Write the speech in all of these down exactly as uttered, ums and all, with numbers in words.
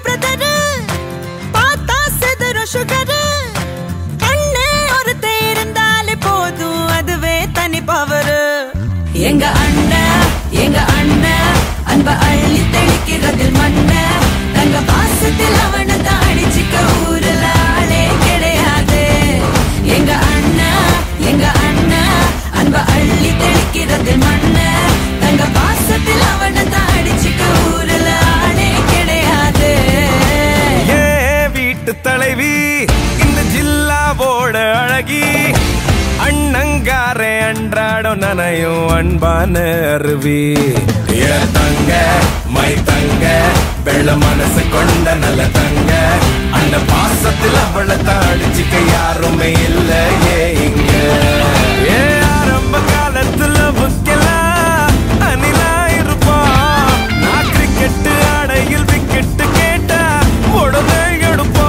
brother பாத்தா செதற sugar கண்ணே ஒரு தேர்ந்தாலே போதும் அதுவே தனி பவர் எங்க அண்ணன் எங்க அண்ணன் அன்ப அள்ளி தெளிக்கிறதில் மண்ண தங்க பாசத்தில் அவனை தாடிச்சிக்க ஊருல ஆளே கிடையாது எங்க அண்ணா எங்க அண்ணா அன்ப அள்ளி தெளிக்கிறதில் மண்ண தங்க பாசத்தில் அவனை தாடிச்சிக்க ஊருல ஆளே கிடையாது ஏ வீட்டு தலைவி இந்த ஜில்லாவோட அழகி அண்ணங்காரே அன்றாடம் நனையும் அன்பான அருவி ஏ தங்க மை தங்க வெள்ள மனசு கொண்ட நல்ல தங்க அந்த பாசத்தில் அவளை தாடிச்சிக்க யாருமே இல்ல ஏ இங்க ஏ ஆரம்ப காலத்துல புக்கலாம் அணிலா இருப்பான் நான் கிரிக்கெட்டு ஆடையில் விக்கெட்டு கேட்டா உடனே எடுப்பான்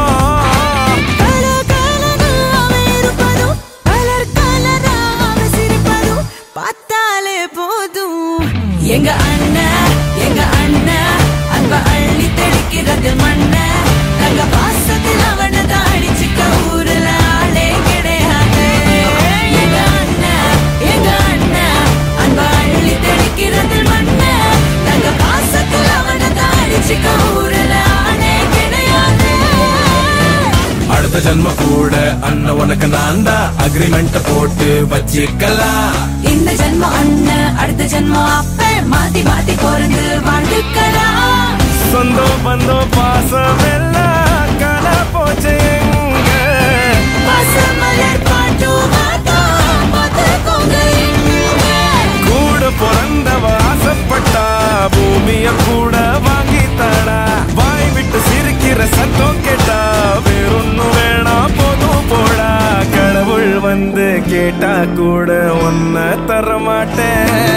பார்த்தாலே போதும் எங்க அண்ணா எங்க அண்ணா அன்ப அள்ளி தெளிக்கிறது மண்ண தங்க பாசத்தில் அவனை தாடிச்சிக்க ஊருல ஆளே கிடையாது எங்க அண்ணா எங்க அண்ணா அன்ப அள்ளி தெளிக்கிறது மண்ண தங்க பாசத்தில் அவனை தாடிச்சிக்க ஊருல ஆளே கிடையாது அடுத்த ஜன்ம கூட அண்ணன் உனக்கு நான் தான் அக்ரிமெண்ட் போட்டு வச்சிக்கலாம் இந்த ஜன்மம் அண்ணன் அடுத்த ஜன்மம் அப்ப மாத்தி மாத்தி பொருந்து வாழ்ந்துக்கலாம் சொந்தம் பந்தம் பாசம் எல்லாம் காண போச்சு எங்க பசுமலர் பாட்டு கூட பிறந்தவ ஆசைப்பட்டா பூமிய கூட வாங்கி தடா வாய் விட்டு சிரிக்கிற சத்தம் கேட்டா வேறொன்னு வேணா போதும் போடா கடவுள் வந்து கேட்டா கூட ஒன்ன தர மாட்டேன்